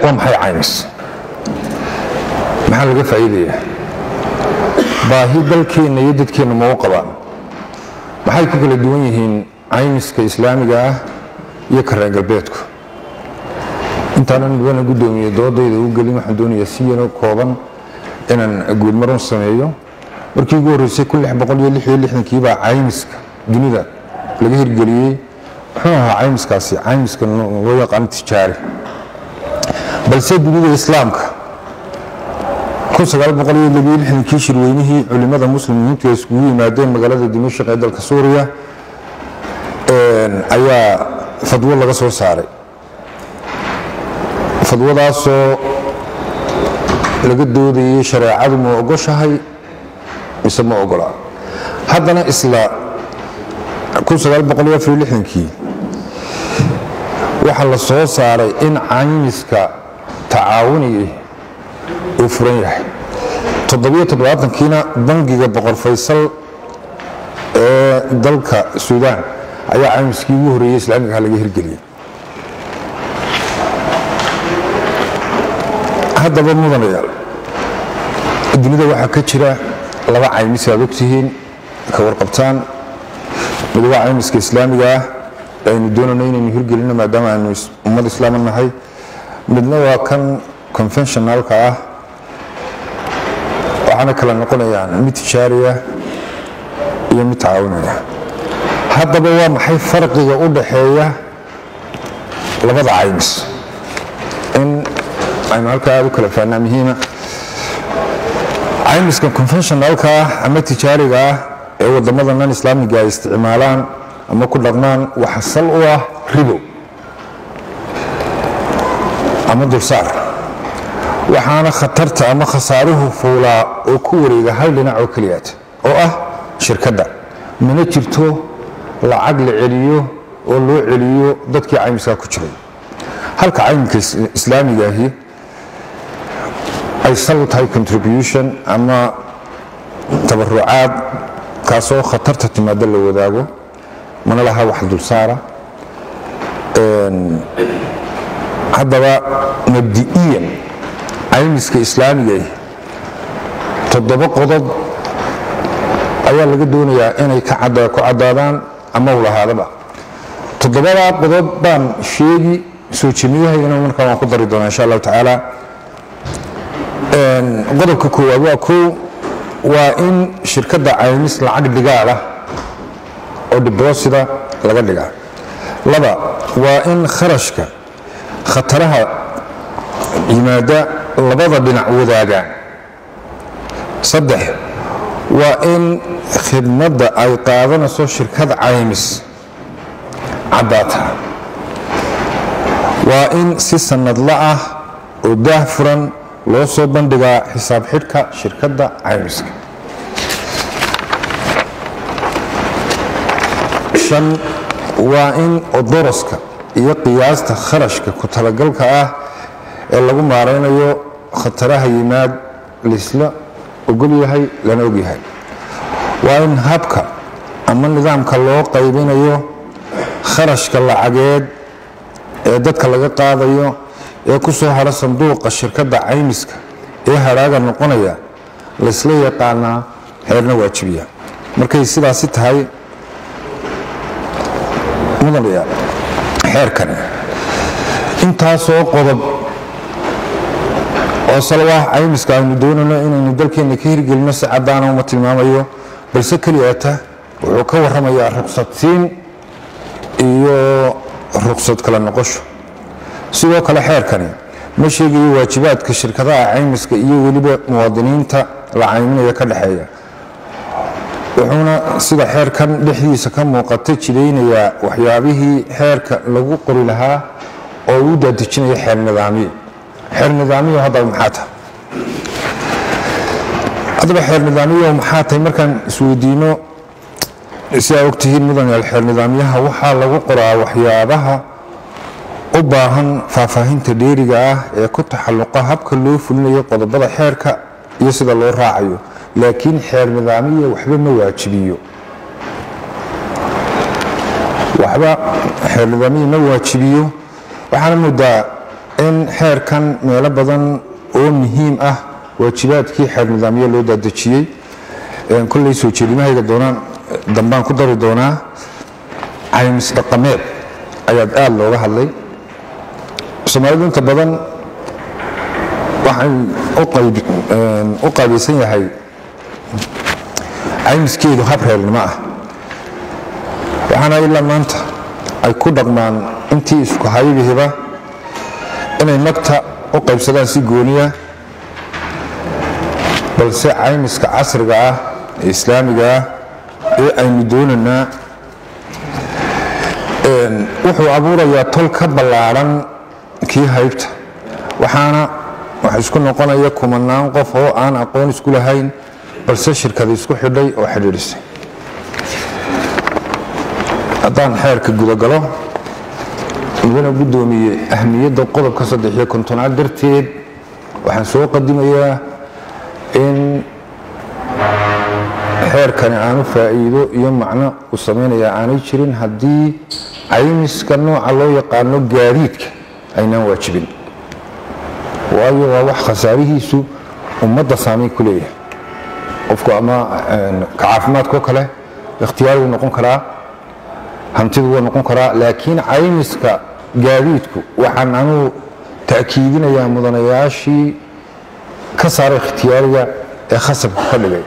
ومحي عيمس محل فائدة باهي دلكين يددكين موقبا محي كل الدوينهين عيمس كإسلامي يكره قلبيتكم انت انا وانا قدومي دودayda u galin waxaan doonayaa si yar oo kooban inaan guud maran sameeyo markii ugu horeysay 1666 baa caymiska dunida laga hirgeliyay wuxuu ahaa caymiskaasi caymiska loo yaqaan tijaari balse dunida islaamka 1966 shirweynihii culimada muslimiinta ee isku yimaadeen magaalada Dimashq ee dalka Suuriya ayaa fadwo laga soo saaray fadwadaasoo laga doodayay shareecadu ma ogoshahay mise ma ogola haddana isla 1964 waxa la soo saaray in caymiska tacaawuniga uu furan yahay 77kiina bangiga boqor Faysal ee dalka Suudaan ayaa caymiskii ugu horeeyay islaamiga laga hirgeliyay هذا بالمدن يال الدنيا واحد كتيرة لبع عيمس يابكتهين كورقبتان مدوا عيمس كإسلامي جاه لأن دون نين يهرج لنا ما دام إنه أمة الإسلام النهاي مدنا كان conventional كاه وأنا كلا نقول يعني متشارية هي متعاونة هذا بوا محي فرق يقول حياة لبع عيمس إن أنا هالكا بكرة فأنا مهمة عيمس كconventional كا أما تجاري كا هو ضمن الإسلامي جاي استعمالان أما كل لبنان وحصلوا ربو أما درسار وحنا خطرت أما خساره فولا وكوري هاي لنا عقليات أو شركة دا من جبتو العقل عليو ولو عليو ضدك عيمس كوتشري هالكا عيمس إسلامي جاهي أي صلت هاي contribution أما تبرعات كاسو خطرت تمادل وذاقو من لها واحد دولسارة هذا مبدئيا عيمس كإسلامي جاي تطبق قضب أيها اللي قدوني إني كعدادان أما ولا هذا بقى تطبق قضب بان شيء سوتشميها إنه من كمان قدر يدون إن شاء الله تعالى qodobka koowaad waa in shirkadda caymis lacag dhigaala oo deposita laga dhigaa laba waa in kharashka khataraha yimaada labada dhinac wadaagaan saddex waa in khidmadda ay qaadanayso shirkadda caymis caddaata waa in si sanadla ah oo daahfuran loo soo bandhigaa xisaab xidhka shirkadda caymiska shan waa in odoroska iyo qiyaasta kharashka ku talagalka ah ee lagu maareynayo khataraha yimaad laisla ogol yahay lana og yahay waa in habka ama nidaamka loo qaybinayo kharashka lacageed ee dadka laga qaadayo ee ku soo hara sanduuqa shirkadda caymiska ee haraaga noqonaya la isla yaqaanaa heerna waajibiya markay sidaasi tahay mudanayaa xeerkani intaasoo qodob oo salawaa caymiska aynu doonayno inaynu dalkeena ka hirgelino si caddaana uma tilmaamayo balse keliyata wuxuu ka warramayaa ruqsadsiin iyo ruqsad kala noqosho sidoo kale xeerkani ma sheegayo waajibaadka shirkadaha caymiska iyo weliba muwaadiniinta la cayminaya ka dhaxeeya wuxuuna sida xeerkan dhexdiisa ka muuqata jireynayaa waxyaabihii xeerka lagu qori lahaa oo uu daadejinaya xeer nidaamiyo haddaba maxaa tahay xeer nidaamiyo maxaa tahay markaan isweydiino si aa ogtihiin mudanayaal xeer nidaamyaha waxaa lagu qoraa waxyaabaha u baahan faahfaahinta dheeriga ah ee ku taxalluqa habka loo fulinayo qodobada xeerka iyo sida loo raacayo laakiin xeer nidaamiya waxba ma waajibiyo waxba xeer nidaamiya ma waajibiyo waxaana moodaa in xeerkan meelo badan oo muhiim ah waajibaadkii xeer nidaamyo loo daadejiyey kulley soo jeedimahayga doonaan dambaan ku dari doonaa caymis dhaqameed ayaa aad looga hadlay Soomaalidu inta badan waxay u qaybeysan yahay caymiskeedu hab reernimo ah waxaana ilaa maanta ay ku dhaqmaan intii isku haybihiba inay magta u qaybsadaan si gooniya balse caymiska casriga ah ee islaamiga ah ee aynu doonaynaa wuxuu abuurayaa tol ka ballaaran kii haybta waxaana waxa isku noqonaya kumanaan qof oo aan aqoon isku lahayn balse shirkada isku xidhay oo xidhiidhisay haddaan xeerka gudagalo mudana guddoomiye ahmiyadda qodobka 53 darteed waxaan soo qadimayaa in xeerkani aanu faa'iido iyo macno u sameynaya aanay jirin haddii caymiska nooca loo yaqaano gaadiidka aynaan waajibin waayo waa wax khasaarihiisu ummadda saameyn ku leeyahay qofku ama ka caafimaadkoo kale ikhtiyaar wuu noqon karaa hantidu wuu noqon karaa laakiin caymiska gaadiidku waxaan anuu ta'kiidinayaa mudanayaashii ka saaray ikhtiyaariga ee khasabka ka dhigay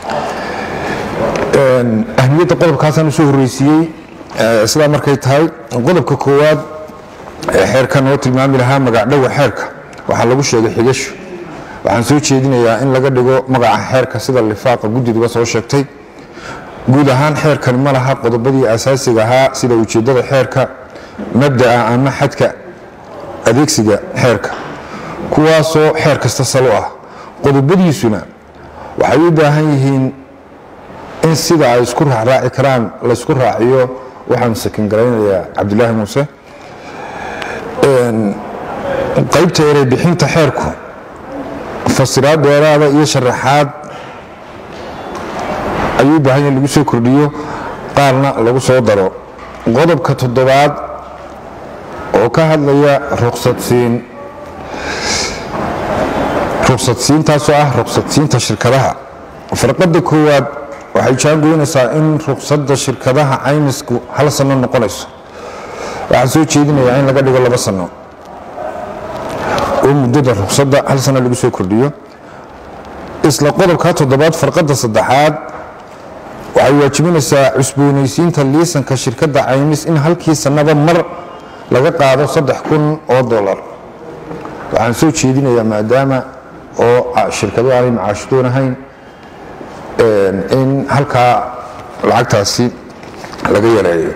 ahmiyadda qodobkaasaan usoo horreysiiyey sidaa markay tahay qodobka koowaad ee xeerka noo tilmaami lahaa magacdhowa xeerka waxaa lagu sheegay xigasho waxaan soo jeedinayaa in laga dhigo magaca xeerka sida lifaaqa guddiduba soo sheegtay guud ahaan xeerkani ma laha qodobadii asaasiga ahaa sida ujeeddada xeerka mabda'a ama xadka adeegsiga xeerka kuwaasoo xeer kasta salo ah qodobadiisuna waxay u baahan yihiin in sida ay isku raacraaci karaan laysku raaciyo waxaan sakin garaynayaa cabdilaahi muuse qaybta erey bixinta xeerku fasiraad dheeraada iyo sharaxaad ayuu baahan yahay lagu soo kordhiyo qaarna lagu soo daro qodobka 7 oo ka hadlaya ruqsadsiintaasoo ah ruqsadsiinta shirkadaha farqadda koowaad waxay jaangoynaysaa in ruqsadda shirkadaha caymisku 1 sano noqonayso waxaan soo jeedinayaa in laga dhigo 2 sano oo muddada ruqsadda 1 sano lagu soo kordhiyo isla qodobka 7 farqadda 3 waxay waajibinaysaa cusboonaysiinta liisanka shirkadda caymis in halkii sanaba mar laga qaado $3,000 waxaan soo jeedinayaa maadaama oo shirkadu aanay macaashdoon ahayn in halkaa lacagtaasi laga yareeyo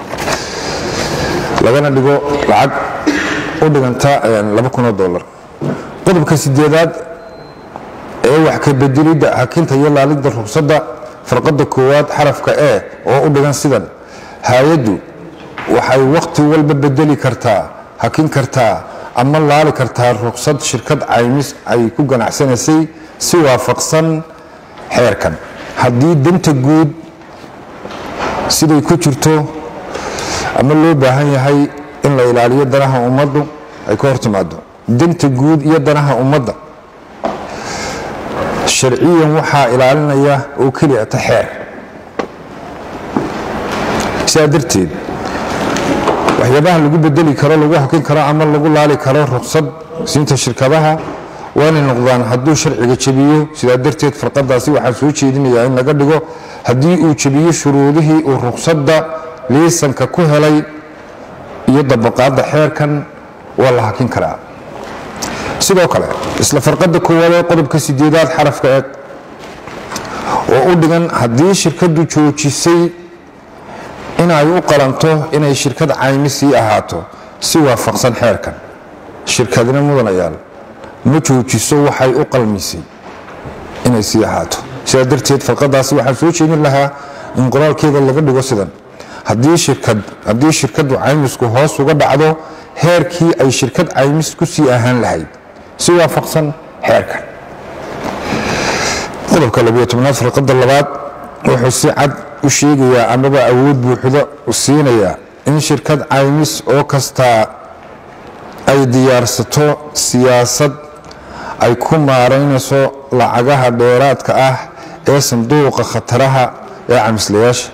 lagana dhigo lacag u dhiganta $2,000 qodobka 8 ee wax ka bedelidda hakinta iyo laalidda ruqsadda farqadda koowaad xarafka e oo u dhigan sidan hay'addu waxay waqti walba bedeli kartaa hakin kartaa ama laali kartaa ruqsad shirkad caymis ay ku ganacsanaysay si waafaqsan xeerkan haddii danta guud siday ku jirto ama loo baahan yahay in la ilaaliyo danaha ummaddu ay ka hortimaado danta guud iyo danaha ummadda sharciyan waxaa ilaalinaya oo keliya ta xeer sidaa darteed waxyaabaha lagu bedeli karo lagu hakin karo ama lagu laali karo ruqsad siinta shirkadaha waa inay noqdaan hadduu sharciga jabiyo sidaa darteed farqadaasi waxaan soo jeedinayaa in laga dhigo haddii uu jabiyo shuruudihii uu ruqsadda liisanka ku helay iyo dabaqaadda xeerkan waa la hakin karaa sidoo kale isla farqadda koowaad ee qodobka 8 xarafka eeg oo u dhigan haddii shirkaddu joojisay inay u qalanto inay shirkad caymisii ahaato si waafaqsan xeerkan shirkadina mudanayaal ma joojiso waxay u qalmisay inay sii ahaato sidaa darteed farqadaasi waxaan soo jeedin lahaa in qoraalkeeda laga dhigo sidan haddii shirkaddu caymisku hoos uga dhacdo heerkii ay shirkad caymis ku sii ahaan lahayd si waafaqsan xeerkan qodobka 12 farqadda 2 wuxuu si cad u sheegayaa amaba awood buuxda u siinayaa in shirkad caymis oo kasta ay diyaarsato siyaasad ay ku maareynayso lacagaha dheeraadka ah ee sanduuqa khataraha ee camislayaasha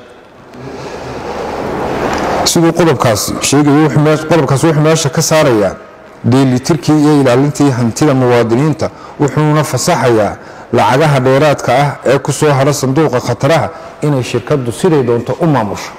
sidoo qodobkaas sheegayo qodobkaas wuxuu meesha ka saarayaa dheelitirkii iyo ilaalintii hantida muwaadiniinta wuxuuna fasaxayaa lacagaha dheeraadka ah ee ku soo hara sanduuqa khataraha inay shirkaddu siday doonto u maamusho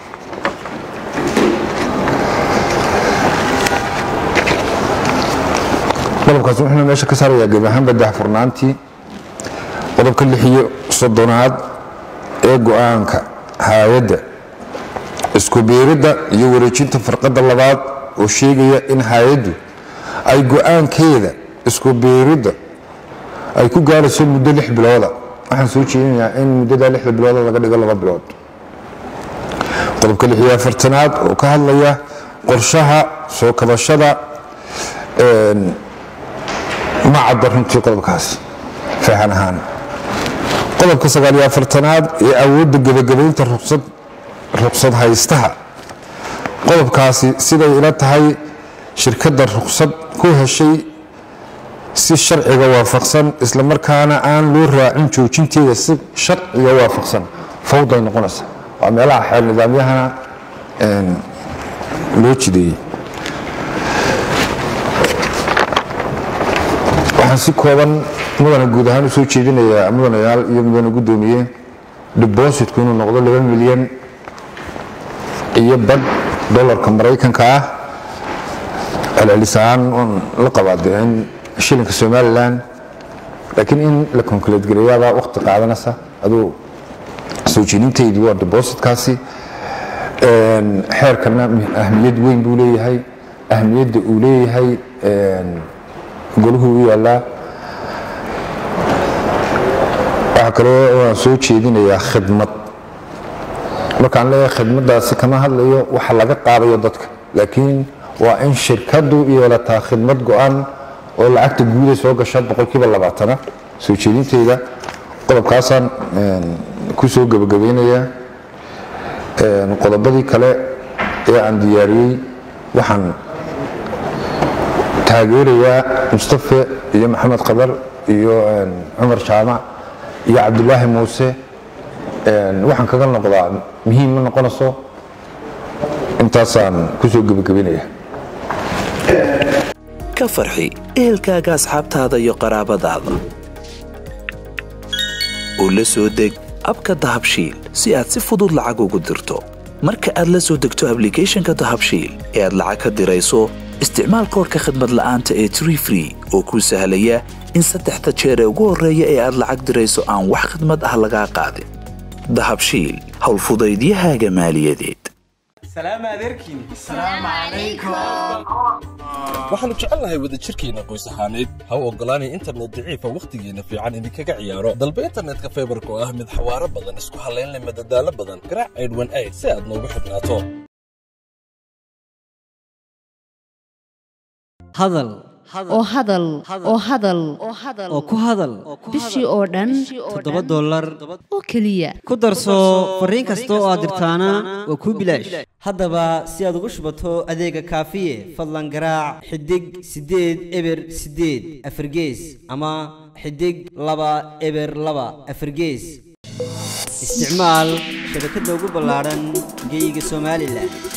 qodobkaas wuxuu meesha ka saarayaa gebi ahaanba daahfurnaantii qodobka 36aad ee go'aanka hay'adda isku biiridda iyo wareejinta farqada labaad oo sheegaya in hay'addu ay go'aankeeda isku biiridda ay ku gaarayso muddo 6 bilood waxaan soo jeedinayaa in muddada 6 bilood laga dhigo 2 bilood qodobka 46aad oo ka hadlaya qorshaha soo kabashada ma cadda runtii qodobkaas fahan ahaan qodobka 49aad ee awoodda gabagabaynta ruqsad haystaha qodobkaasi siday ila tahay shirkadda ruqsad ku heshay si sharciga waafaqsan isla markaana aan loo raacin joojinteeda si sharciga waafaqsan fawday noqonaysa waa meelaha xeer nidaamyahana loo jideeyay waxaan si kooban mudana guud ahaan u soo jeedinayaa mudanayaal iyo mudana guddoomiye depositku inuu noqdo 2 milyan iyo bad dollarka Mareykanka ah celcelisaan la qabaadeen shilinka Somaliland laakiin in la conclude gareeyaba waqti qaadanaysa adoo soo jeedinteedu waa depositkaasi xeerkana ahmiyad weyn buu leeyahay ahmiyadda uu leeyahay goluhu yaala waxa kale oo aan soo jeedinayaa khidmad markaan leeyahay khidmadaasi kama hadlayo waxa laga qaadayo dadka laakiin waa in shirkadu yeelataa khidmad go'an oo lacagta guud soo gasha 20% soo jeedinteeda qodobkaasaan ku soo gabagabeynayaa qodobadii kale ee aan diyaariyay waxaan taageerayaa Mustafa iyo Maxamed Qadar iyo Umar Jaamac iyo Cabdullaahi Muuse waxaan kaga noqdaa muhiim ma noqonayso intaasaan ku soo gabagabeynayaa ka farxi ehelkaaga asxaabtaada iyo qaraabadaada oo la soo deg abka dahabshiil si aad si fudud lacag ugu dirto marka aad la soo degto applicationka dahabshiil ee aad lacag ka dirayso isticmaal koodka khidmad la'aanta ee Tree oo kuu sahlaya in 3 jeer ugu horeeya ee aad lacag dirayso aan wax khidmad ah laga qaadin dahabshiil hawl fudaydiyahaaga maaliyadeed سلام عليكم السلام عليكم waxaanu jecelnahay wada jirkeena qoys ahaaneed ha u ogolaanay internet daciifa waqtigeena fiican idinkaga ciyaaro dalba internetka fiberka oo ah mid xawaaro badan isku halayn leh madadaalo badan garaac 818 si aad noogu xidhnaato hadal oo ku hadal bishii oo dhan $7 oo keliya ku darso fariin kasta oo aad dirtaana waa kuu bilaash haddaba si aad ugu shubato adeega kaafiye fadlan garaac xidig 8 eber 8 afargees ama xidig 2 eber 2 afargees isticmaal shabakadda ugu ballaaran geyga Soomaaliland